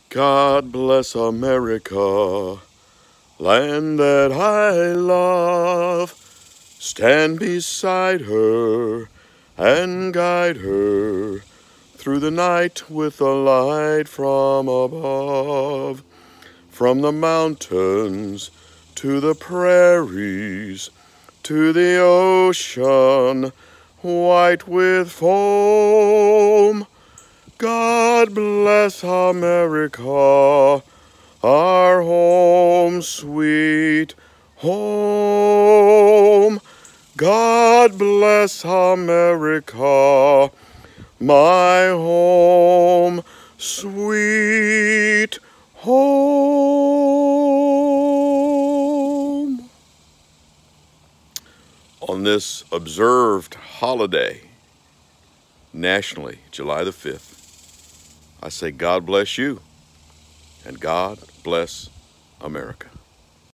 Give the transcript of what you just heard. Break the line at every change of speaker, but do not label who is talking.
God bless America, land that I love. Stand beside her and guide her through the night with a light from above. From the mountains to the prairies to the ocean white with foam. God bless America, our home, sweet home. God bless America, my home, sweet home. On this observed holiday, nationally, July the 5th, I say God bless you and God bless America.